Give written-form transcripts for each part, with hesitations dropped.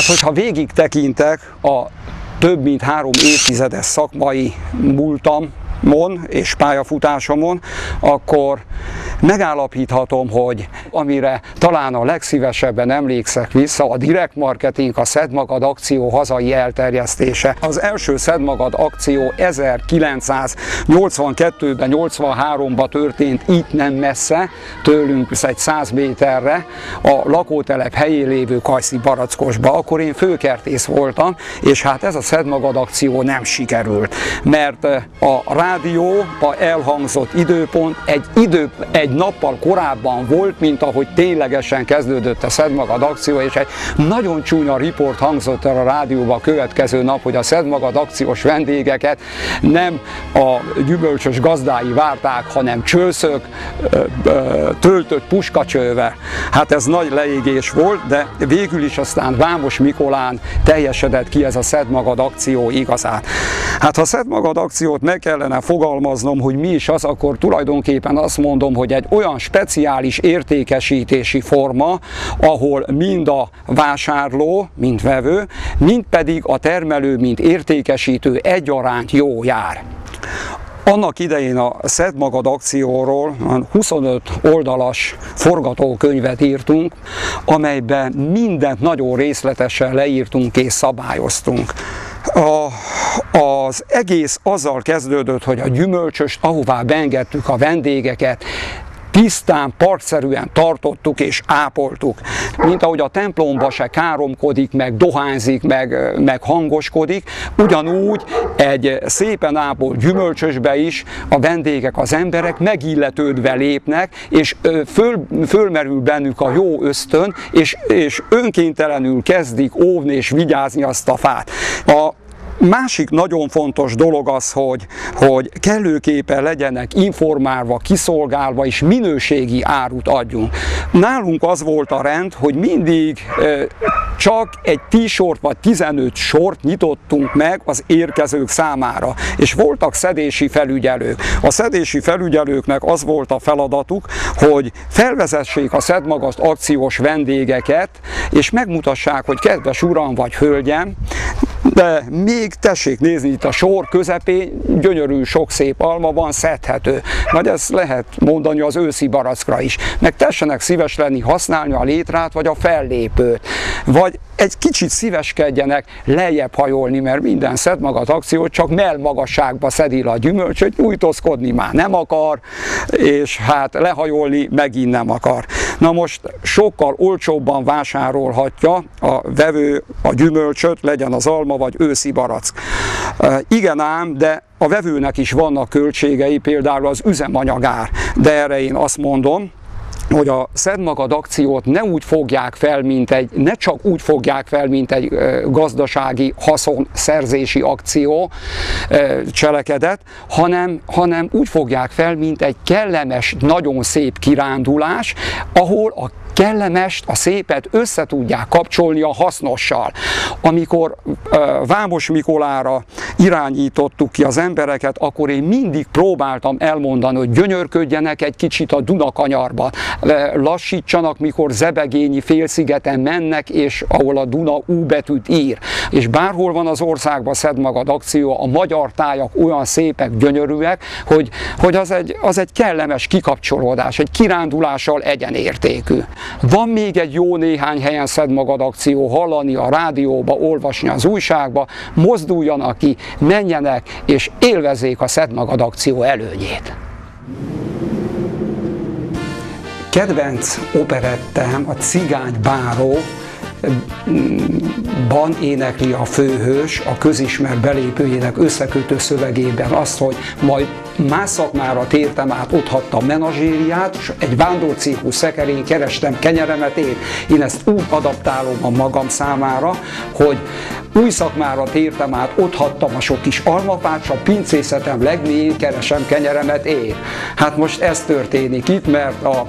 Hát, hogyha végig tekintek a több mint 3 évtizedes szakmai múltamon és pályafutásomon, akkor megállapíthatom, hogy amire talán a legszívesebben emlékszek vissza, a direkt marketing, a Szedd Magad akció hazai elterjesztése. Az első Szedd Magad akció 1982-ben, 83-ban történt, itt nem messze, tőlünk egy 100 méterre, a lakótelep helyén lévő Kajszi-Barackosba. Akkor én főkertész voltam, és hát ez a Szedd Magad akció nem sikerült, mert a rádióba elhangzott időpont egy nappal korábban volt, mint ahogy ténylegesen kezdődött a Szedd Magad akció, és egy nagyon csúnya riport hangzott el a rádióba a következő nap, hogy a Szedd Magad akciós vendégeket nem a gyümölcsös gazdái várták, hanem csőszök töltött puskacsővel. Hát ez nagy leégés volt, de végül is aztán Vámos Mikolán teljesedett ki ez a Szedd Magad akció igazán. Hát ha Szedd Magad akciót meg kellene fogalmaznom, hogy mi is az, akkor tulajdonképpen azt mondom, hogy egy olyan speciális értékesítési forma, ahol mind a vásárló, mint vevő, mind pedig a termelő, mint értékesítő egyaránt jó jár. Annak idején a Szedd Magad akcióról 25 oldalas forgatókönyvet írtunk, amelyben mindent nagyon részletesen leírtunk és szabályoztunk. Az egész azzal kezdődött, hogy a gyümölcsöst, ahová beengedtük a vendégeket, tisztán, parkszerűen tartottuk és ápoltuk. Mint ahogy a templomba se káromkodik, meg dohányzik, meg hangoskodik, ugyanúgy egy szépen ápolt gyümölcsösbe is a vendégek, az emberek megilletődve lépnek, és fölmerül bennük a jó ösztön, és önkéntelenül kezdik óvni és vigyázni azt a fát. A másik nagyon fontos dolog az, hogy kellőképpen legyenek informálva, kiszolgálva és minőségi árut adjunk. Nálunk az volt a rend, hogy mindig csak egy 10 sort vagy 15 sort nyitottunk meg az érkezők számára, és voltak szedési felügyelők. A szedési felügyelőknek az volt a feladatuk, hogy felvezessék a Szedd Magad akciós vendégeket, és megmutassák, hogy kedves uram vagy hölgyem, de még tessék nézni, itt a sor közepén gyönyörű sok szép alma van, szedhető. Vagy ezt lehet mondani az őszi barackra is. Meg tessenek szíves lenni használni a létrát vagy a fellépőt. Vagy egy kicsit szíveskedjenek lejjebb hajolni, mert minden Szedd Magad akció csak mellmagasságba szedi le a gyümölcsöt, nyújtózkodni már nem akar, és hát lehajolni megint nem akar. Na most sokkal olcsóbban vásárolhatja a vevő a gyümölcsöt, legyen az alma vagy őszi barack. Igen ám, de a vevőnek is vannak költségei, például az üzemanyagár, de erre én azt mondom, hogy a Szedd Magad akciót ne csak úgy fogják fel, mint egy gazdasági haszonszerzési akció cselekedet, hanem úgy fogják fel, mint egy kellemes, nagyon szép kirándulás, ahol a kellemest, a szépet össze tudják kapcsolni a hasznossal. Amikor Vámos Mikolára irányítottuk ki az embereket, akkor én mindig próbáltam elmondani, hogy gyönyörködjenek egy kicsit a Dunakanyarban, lassítsanak, mikor Zebegényi félszigeten mennek, és ahol a Duna U betűt ír. És bárhol van az országban Szedd Magad akció, a magyar tájak olyan szépek, gyönyörűek, hogy az egy kellemes kikapcsolódás, egy kirándulással egyenértékű. Van még egy jó néhány helyen Szedd Magad akció, hallani a rádióba, olvasni az újságba, mozduljanak ki, menjenek és élvezzék a Szedd Magad akció előnyét. Kedvenc operettem a Cigány báró, ban énekli a főhős a közismert belépőjének összekötő szövegében azt, hogy majd más szakmára tértem át, ott hagytam menazsériát, és egy vándorcirkusz szekerén kerestem kenyeremet én. Én ezt úgy adaptálom a magam számára, hogy új szakmára tértem át, ott hagytam a sok kis almafát, s a pincészetem legmélyén keresem kenyeremet én. Hát most ez történik itt, mert a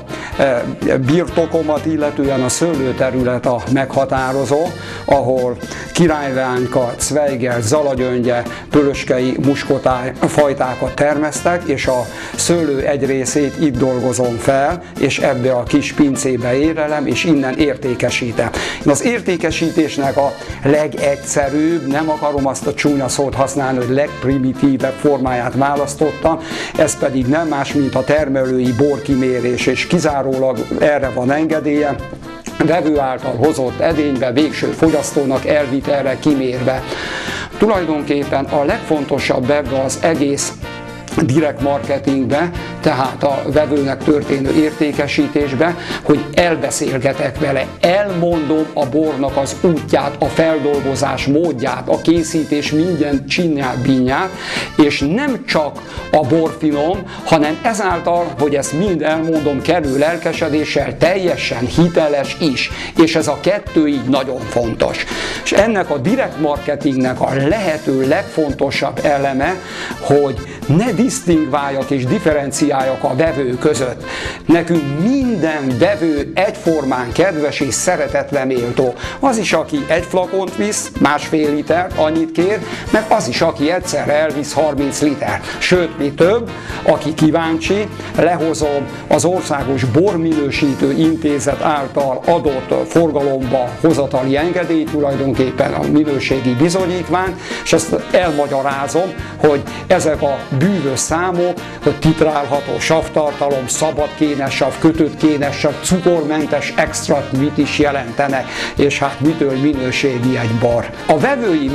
birtokomat, illetően a szőlőterület a meghatározó, ahol királyleányka, cvejger, zalagyöngye, pölöskei, muskotáj fajtákat termesztek, és a szőlő egy részét itt dolgozom fel, és ebbe a kis pincébe érelem, és innen értékesítem. Én az értékesítésnek a legegyszerűbb, nem akarom azt a csúnya szót használni, hogy legprimitívebb formáját választottam, ez pedig nem más, mint a termelői borkimérés, és kizárólag erre van engedélye, vevő által hozott edénybe, végső fogyasztónak elvitelre kimérve. Tulajdonképpen a legfontosabb ebbe az egész direkt marketingbe, tehát a vevőnek történő értékesítésbe, hogy elbeszélgetek vele, elmondom a bornak az útját, a feldolgozás módját, a készítés minden csinyát, bínyát, és nem csak a bor finom, hanem ezáltal, hogy ezt mind elmondom, kellő lelkesedéssel, teljesen hiteles is, és ez a kettő így nagyon fontos. És ennek a direkt marketingnek a lehető legfontosabb eleme, hogy ne disztingváljak és differenciáljak a vevő között. Nekünk minden vevő egyformán kedves és szeretetre méltó. Az is, aki egy flakont visz, másfél litert, annyit kér, meg az is, aki egyszerre elvisz 30 litert. Sőt, mi több, aki kíváncsi, lehozom az Országos Borminősítő Intézet által adott forgalomba hozatali engedélyt, tulajdonképpen a minőségi bizonyítvány, és ezt elmagyarázom, hogy ezek a bűvös számok, hogy titrálható savtartalom, szabadkénes sav, kötött kénes sav, cukormentes extrakt mit is jelentenek, és hát mitől minőségi egy bor. A vevői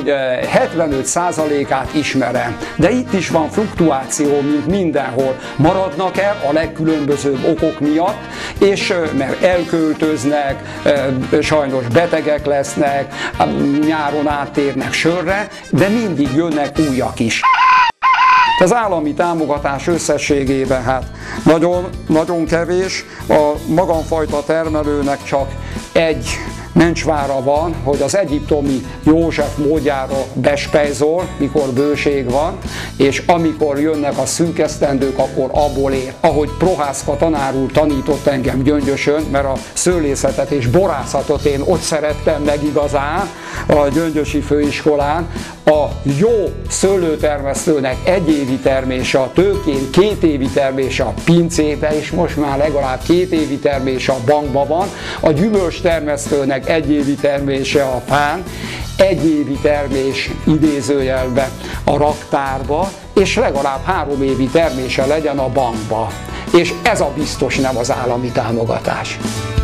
75%-át ismerem, de itt is van fluktuáció, mint mindenhol. Maradnak el a legkülönbözőbb okok miatt, és mert elköltöznek, sajnos betegek lesznek, nyáron áttérnek sörre, de mindig jönnek újak is. Az állami támogatás összességében hát nagyon kevés, a magamfajta termelőnek csak egy mencsvára van, hogy az egyiptomi József módjára bespejzol, mikor bőség van, és amikor jönnek a szűk esztendők, akkor abból ér. Ahogy Prohászka tanár úr tanított engem Gyöngyösön, mert a szőlészetet és borászatot én ott szerettem meg igazán, a Gyöngyösi főiskolán, a jó szőlőtermesztőnek egyévi termése a tőkén, 2 évi termése a pincébe, és most már legalább 2 évi termése a bankban van, a gyümölcs termesztőnek egyévi termése a fán, egyévi termés idézőjelbe a raktárba, és legalább 3 évi termése legyen a bankba. És ez a biztos nem az állami támogatás.